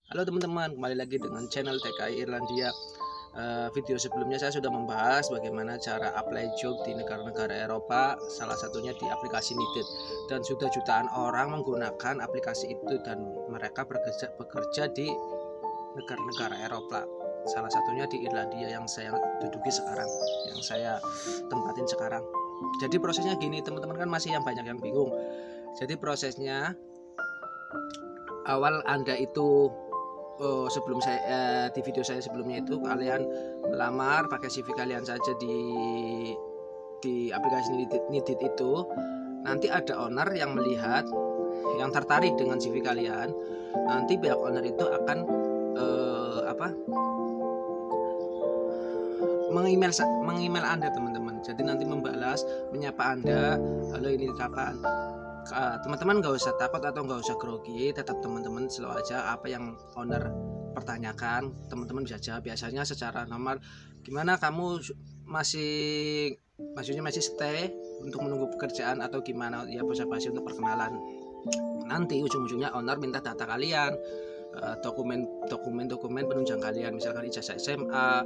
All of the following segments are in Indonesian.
Halo teman-teman, kembali lagi dengan channel TKI Irlandia. Video sebelumnya saya sudah membahas bagaimana cara apply job di negara-negara Eropa, salah satunya di aplikasi Needed. Dan sudah jutaan orang menggunakan aplikasi itu dan mereka bekerja di negara-negara Eropa. Salah satunya di Irlandia yang saya duduki sekarang, yang saya tempatin sekarang. Jadi prosesnya gini teman-teman, kan masih banyak yang bingung. Jadi prosesnya awal Anda itu sebelum saya di video saya sebelumnya itu kalian melamar pakai CV kalian saja di aplikasi Needed itu. Nanti ada owner yang melihat, yang tertarik dengan CV kalian. Nanti pihak owner itu akan mengemail Anda teman-teman. Jadi nanti membalas, menyapa Anda, halo ini kapan. Teman-teman nggak usah takut atau nggak usah grogi, tetap teman-teman selalu aja apa yang owner pertanyakan teman-teman bisa jawab. Biasanya secara normal, gimana kamu maksudnya masih stay untuk menunggu pekerjaan atau gimana ya, basa-basi untuk perkenalan. Nanti ujung-ujungnya owner minta data kalian, dokumen penunjang kalian, misalkan ijazah SMA,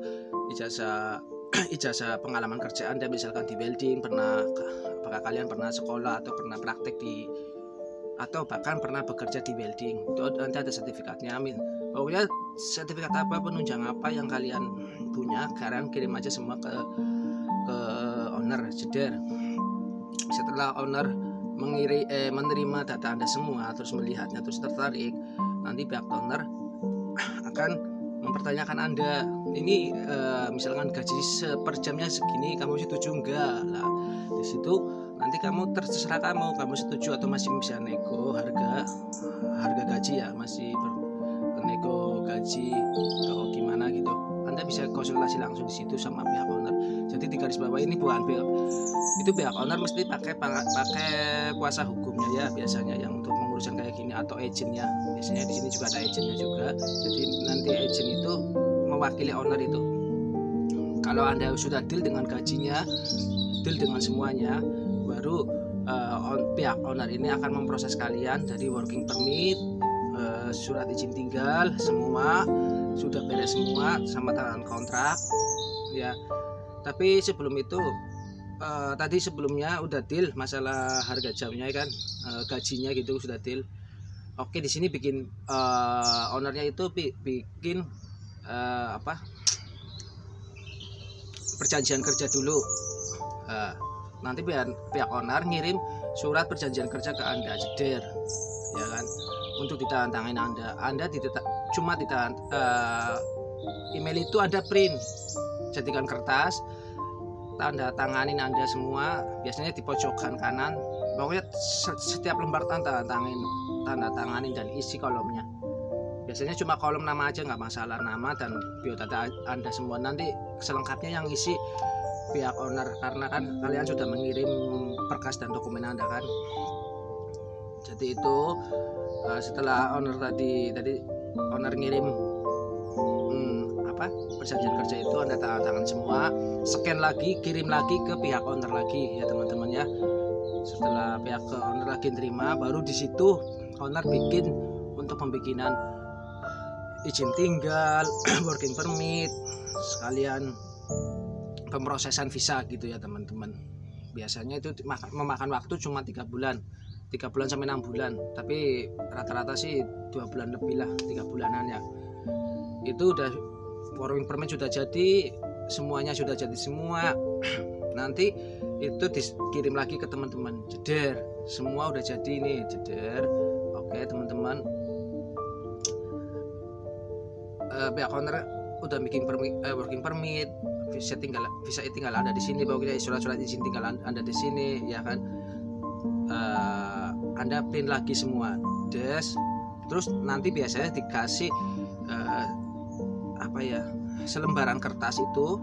ijazah pengalaman kerja Anda, misalkan di welding apakah kalian pernah sekolah atau pernah praktek atau bahkan pernah bekerja di welding. Itu nanti ada sertifikatnya, pokoknya sertifikat apa, penunjang apa yang kalian punya, kalian kirim aja semua ke owner, jeder. Setelah owner menerima data Anda semua, terus melihatnya, terus tertarik, nanti pihak owner akan mempertanyakan Anda, ini misalkan gaji per jamnya segini, kamu setuju enggak? Lah di situ nanti kamu terserah kamu setuju atau masih bisa nego harga gaji ya, masih nego gaji atau gimana gitu. Anda bisa konsultasi langsung di situ sama pihak owner. Jadi di garis bawah ini bukan pihak owner mesti pakai kuasa hukumnya ya, biasanya yang untuk mengurusan kayak gini, atau agentnya. Biasanya di sini juga ada agentnya juga. Jadi nanti agent itu mewakili owner itu. Kalau Anda sudah deal dengan gajinya, deal dengan semuanya, baru pihak owner ini akan memproses kalian dari working permit, surat izin tinggal, semua sudah beres semua sama tanda kontrak ya. Tapi sebelum itu tadi sebelumnya udah deal masalah harga jamnya kan, gajinya gitu sudah deal. Oke, di sini bikin ownernya itu bikin perjanjian kerja dulu. Nanti pihak owner ngirim surat perjanjian kerja ke Anda, jeder ya kan, untuk ditandatangani Anda cuma email itu Anda print, jadikan kertas, tanda tanganin Anda semua, biasanya di pojokan kanan. Pokoknya setiap lembar tanda tanganin dan isi kolomnya. Biasanya cuma kolom nama aja, nggak masalah, nama dan biodata Anda semua. Nanti selengkapnya yang isi pihak owner, karena kan kalian sudah mengirim berkas dan dokumen Anda kan. Jadi itu setelah owner tadi owner ngirim perjanjian kerja itu, Anda tangan semua, scan lagi, kirim lagi ke pihak owner lagi ya teman-teman ya. Setelah pihak owner lagi terima, baru di situ owner bikin untuk pembikinan izin tinggal, working permit, sekalian pemrosesan visa gitu ya teman-teman. Biasanya itu memakan waktu cuma 3 bulan sampai 6 bulan, tapi rata-rata sih 2 bulan lebih lah, 3 bulanan ya. Itu udah working permit sudah jadi, semuanya sudah jadi semua. Nanti itu dikirim lagi ke teman-teman, jeder, semua udah jadi nih, jeder. Oke teman-teman, pihak owner udah bikin working permit, visa tinggal Anda di sini, pokoknya surat izin tinggal Anda di sini ya kan. Anda print lagi semua, terus nanti biasanya dikasih selembaran kertas itu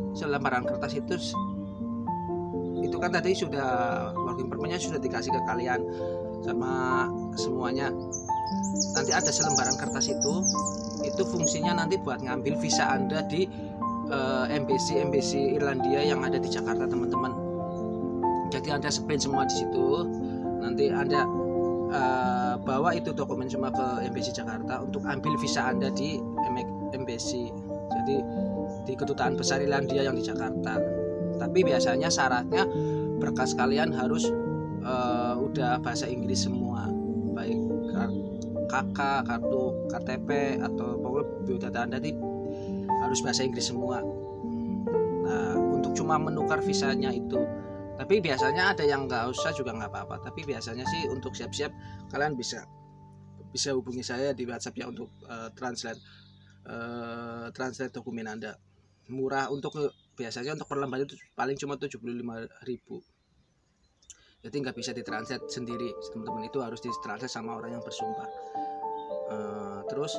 kan tadi sudah working permitnya sudah dikasih ke kalian sama semuanya. Nanti ada selembaran kertas itu fungsinya nanti buat ngambil visa Anda di embassy Irlandia yang ada di Jakarta teman-teman. Jadi Anda spend semua di situ. Nanti Anda bawa itu dokumen semua ke Embasi Jakarta untuk ambil visa Anda di Embasi, jadi di Kedutaan Besar Irlandia yang di Jakarta. Tapi biasanya syaratnya berkas kalian harus udah bahasa Inggris semua, baik KK, kartu KTP atau pokoknya biodata Anda harus bahasa Inggris semua. Nah, untuk cuma menukar visanya itu. Tapi biasanya ada yang nggak usah juga nggak apa-apa. Tapi biasanya sih untuk siap-siap kalian bisa hubungi saya di WhatsApp ya untuk translate dokumen Anda. Murah, biasanya untuk perlambat itu paling cuma 75.000. Jadi nggak bisa ditranslate sendiri, teman-teman, itu harus ditranslate sama orang yang bersumpah. Terus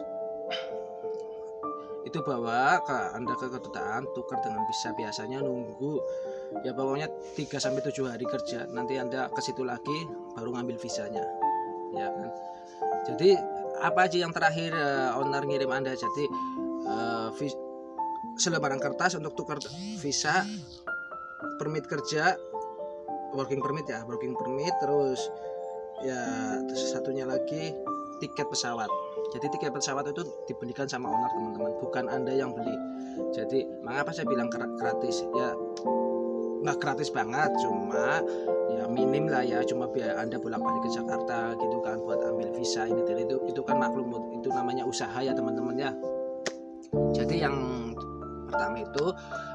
itu bawa Anda ke kedutaan, tukar dengan visa, biasanya nunggu ya pokoknya 3-7 hari kerja, nanti Anda ke situ lagi baru ngambil visanya, ya kan. Jadi apa aja yang terakhir owner ngirim Anda, jadi selebaran kertas untuk tukar visa, permit kerja, working permit, terus ya satunya lagi tiket pesawat. Jadi tiket pesawat itu dibelikan sama owner, teman-teman, bukan Anda yang beli. Jadi mengapa saya bilang gratis? Ya nggak gratis banget, cuma ya minim lah ya, cuma biar Anda bolak-balik ke Jakarta gitu kan buat ambil visa ini dan itu kan maklum, itu namanya usaha ya teman-teman ya. Jadi yang pertama itu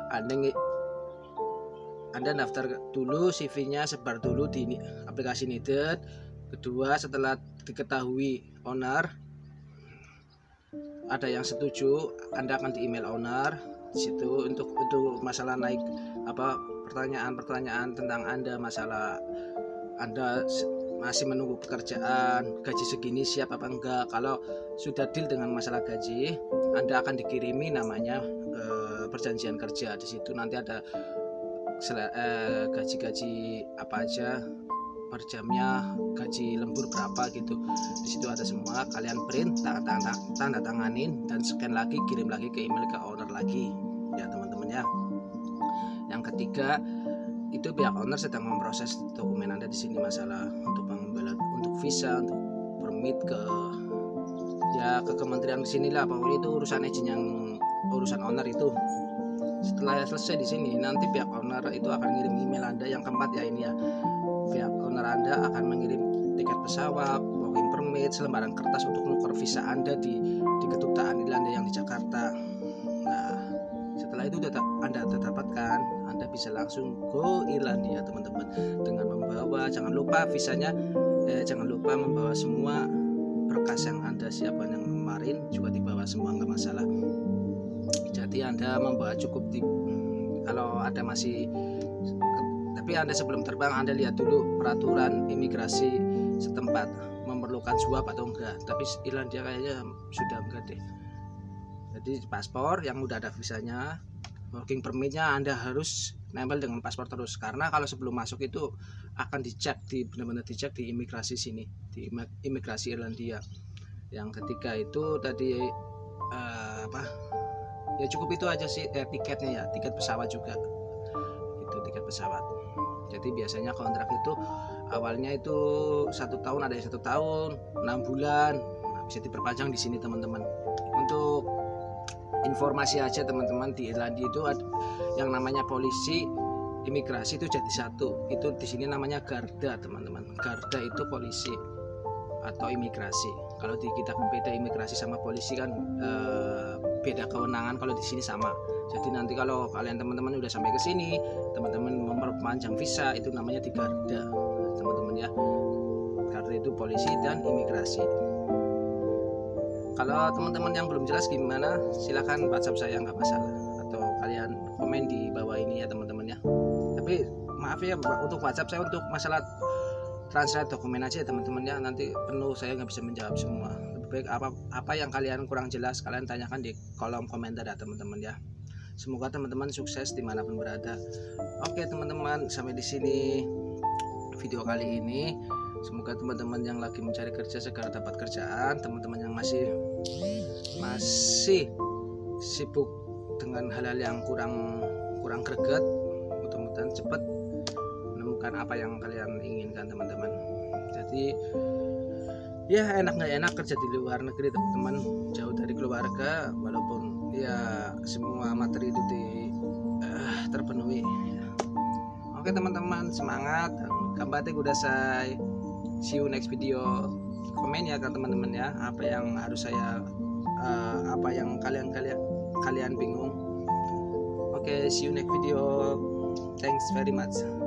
Anda daftar dulu CV-nya, sebar dulu di aplikasi Needed. Kedua, setelah diketahui owner ada yang setuju, Anda akan di email owner di situ untuk masalah naik pertanyaan tentang Anda, masalah Anda masih menunggu pekerjaan, gaji segini siap apa enggak. Kalau sudah deal dengan masalah gaji, Anda akan dikirimi namanya perjanjian kerja. Di situ nanti ada gaji apa aja per jamnya, gaji lembur berapa gitu. Di situ ada semua, kalian print, tanda tanganin, dan scan lagi, kirim lagi ke email ke owner lagi ya teman-teman ya. Yang ketiga itu pihak owner sedang memproses dokumen Anda di sini, masalah untuk untuk visa, untuk permit ke kementerian di sinilah, pokoknya itu urusan agent yang urusan owner itu. Setelah selesai di sini, nanti pihak owner itu akan ngirim email Anda yang keempat ya ini ya. Pihak owner Anda akan mengirim tiket pesawat, working permit, selembaran kertas untuk nukar visa Anda di Kedutaan Irlandia yang di Jakarta. Nah, setelah itu Anda dapatkan, Anda bisa langsung go Irlandia teman-teman, dengan membawa, jangan lupa visanya, jangan lupa membawa semua berkas yang Anda siapkan yang kemarin juga dibawa semua, nggak masalah. Jadi Anda membawa cukup kalau ada masih. Tapi Anda sebelum terbang, Anda lihat dulu peraturan imigrasi setempat memerlukan suap atau enggak. Tapi Irlandia kayaknya sudah enggak deh. Jadi paspor yang udah ada visanya, working permitnya Anda harus nempel dengan paspor terus, karena kalau sebelum masuk itu akan benar-benar dicek di imigrasi sini, di imigrasi Irlandia. Yang ketiga itu tadi ya cukup itu aja sih, tiketnya ya, tiket pesawat juga, itu tiket pesawat. Jadi biasanya kontrak itu awalnya itu 1 tahun, ada yang 1 tahun, 6 bulan, bisa diperpanjang di sini teman-teman. Untuk informasi aja teman-teman, di Irlandia itu ada yang namanya polisi imigrasi itu jadi satu, itu di sini namanya Garda teman-teman. Garda itu polisi atau imigrasi. Kalau di kita beda, imigrasi sama polisi kan beda kewenangan, kalau di sini sama. Jadi nanti kalau kalian teman-teman udah sampai ke sini, teman-teman memperpanjang visa, itu namanya di Garda teman-teman ya. Garda itu polisi dan imigrasi. Kalau teman-teman yang belum jelas gimana, silahkan WhatsApp saya, nggak masalah, atau kalian komen di bawah ini ya teman-teman ya. Tapi maaf ya, untuk WhatsApp saya untuk masalah translate dokumen aja ya teman-teman ya, nanti penuh, saya nggak bisa menjawab semua. Lebih baik apa yang kalian kurang jelas, kalian tanyakan di kolom komentar ya teman-teman ya. Semoga teman-teman sukses dimanapun berada. Oke teman-teman, sampai di sini video kali ini. Semoga teman-teman yang lagi mencari kerja segera dapat kerjaan. Teman-teman yang masih sibuk dengan hal-hal yang kurang greget, mudah-mudahan cepat menemukan apa yang kalian inginkan teman-teman. Jadi Ya enak nggak enak kerja di luar negeri teman-teman, jauh dari keluarga, walaupun ya semua materi itu terpenuhi. Oke teman-teman, semangat, kambate kudasai. See you next video. Komen ya ke teman-teman ya, apa yang harus saya apa yang kalian bingung. Oke, see you next video. Thanks very much.